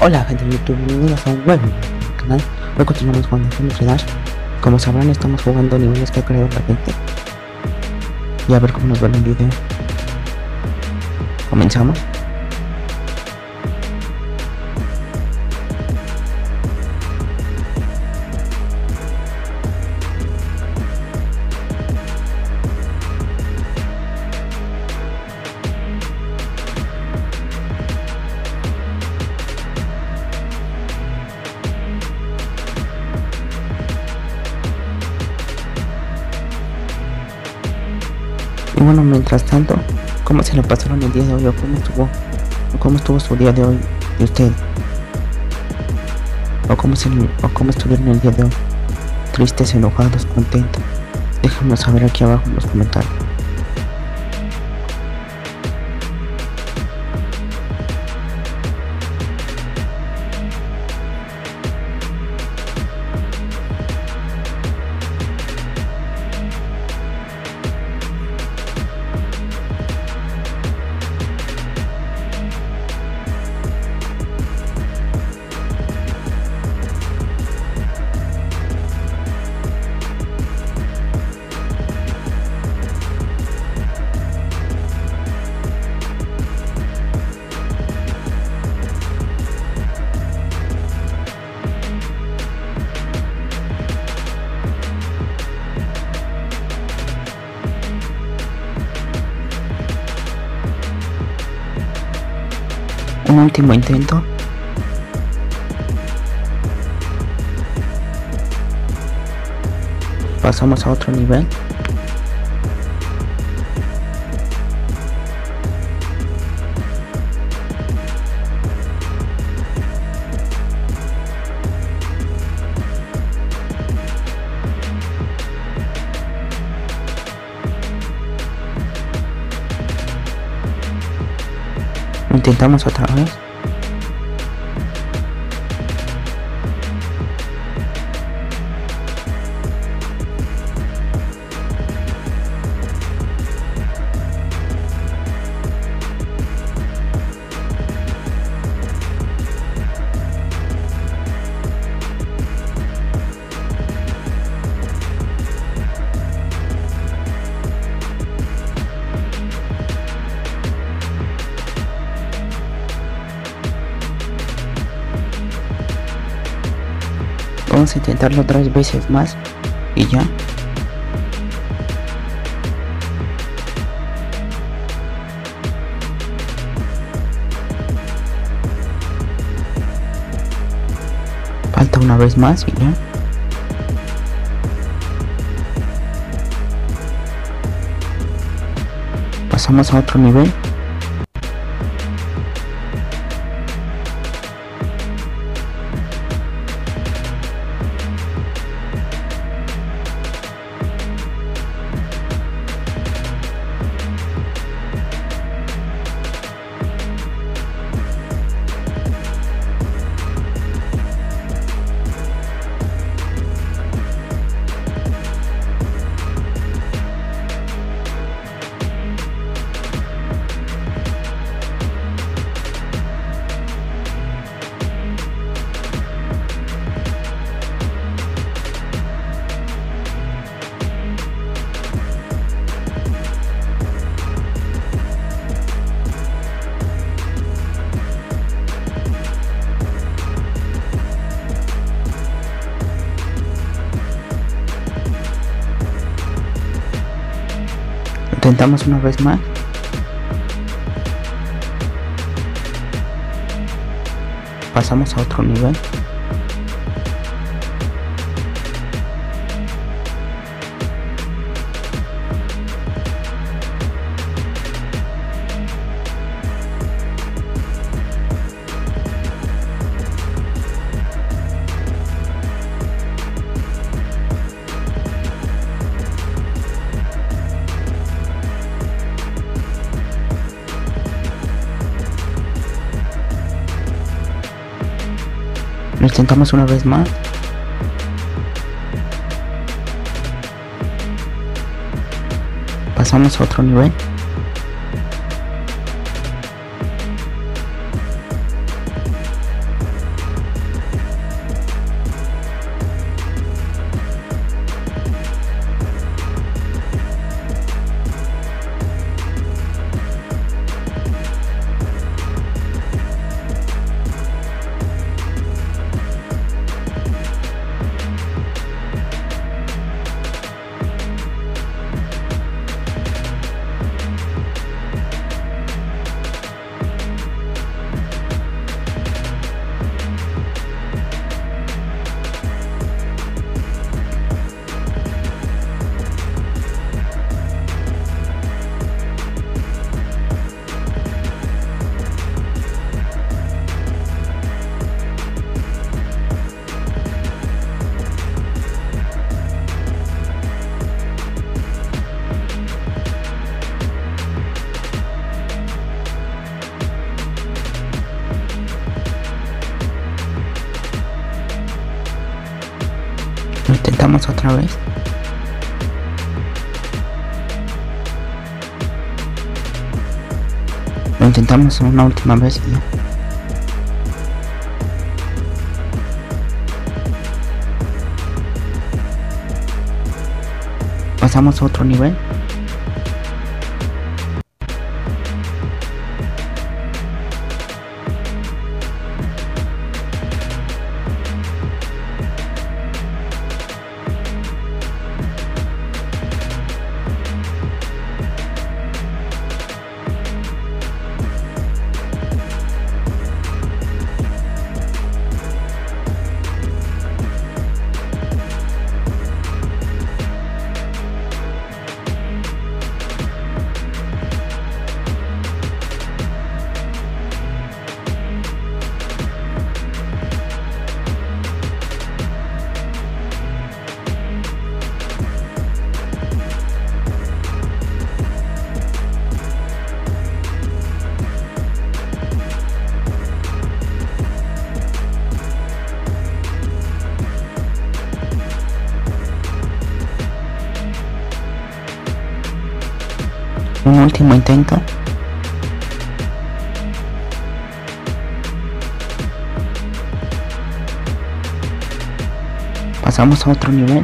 Hola gente de YouTube, bienvenidos a un nuevo canal. Hoy continuamos jugando Geometry Dash. Como sabrán, estamos jugando niveles que ha creado la gente. Y a ver cómo nos va en el video. Comenzamos. Y bueno, mientras tanto, ¿cómo se le pasaron el día de hoy? ¿O cómo estuvo su día de hoy de usted? ¿O cómo estuvieron el día de hoy? ¿Tristes, enojados, contentos? Déjenme saber aquí abajo en los comentarios. Un último intento. Pasamos a otro nivel. Intentamos otra vez. Vamos a intentarlo 3 veces más y ya. Falta una vez más y ya. Pasamos a otro nivel. Intentamos una vez más. Pasamos a otro nivel. Lo intentamos una vez más. Pasamos a otro nivel. intentamos otra vez. Lo intentamos una última vez y ya. Pasamos a otro nivel. Un último intento. Pasamos a otro nivel.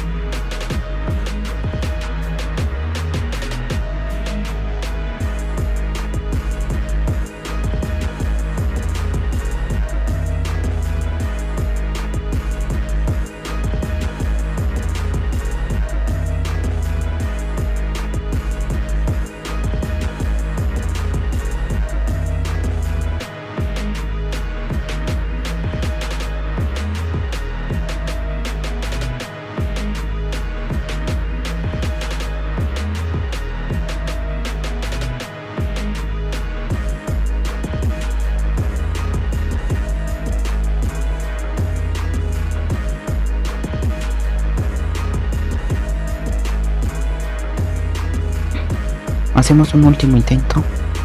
Hacemos un último intento.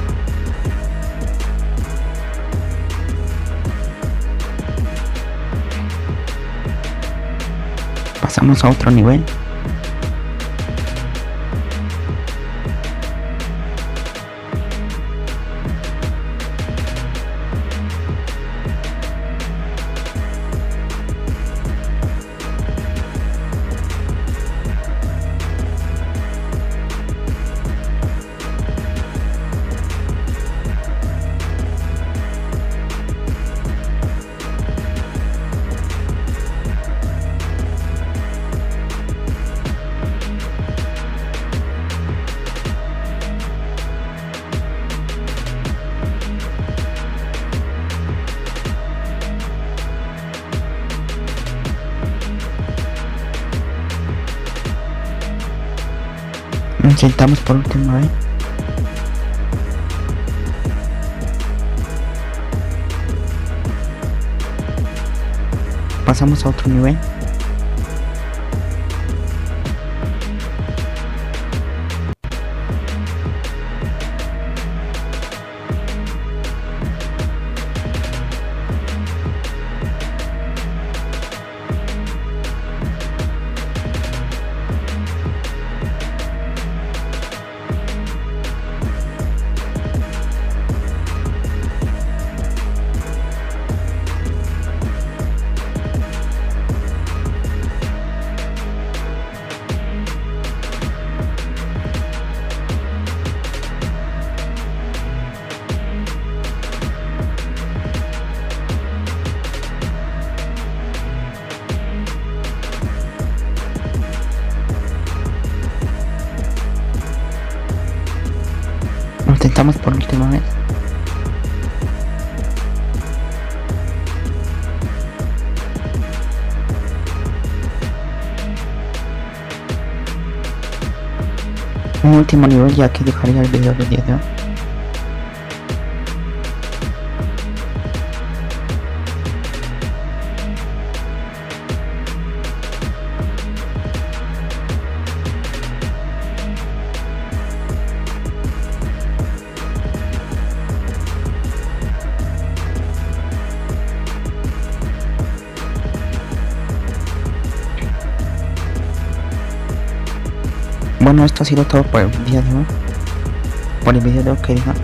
Pasamos a otro nivel. Intentamos por última vez. Pasamos a otro nivel. Lo intentamos por última vez. Un último nivel, ya que dejaría el video del día de hoy. bueno, esto ha sido todo por el día de hoy. Por el video de hoy que diga.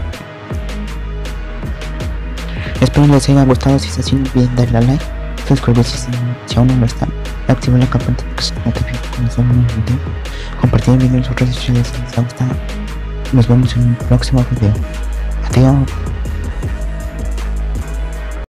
Espero les haya gustado. Si es así, no olviden darle a like, suscribirse si aún no lo están, activar la campanita para que se notifique cuando salga un nuevo video, compartir el video en sus redes sociales si les ha gustado. Nos vemos en un próximo video. Adiós.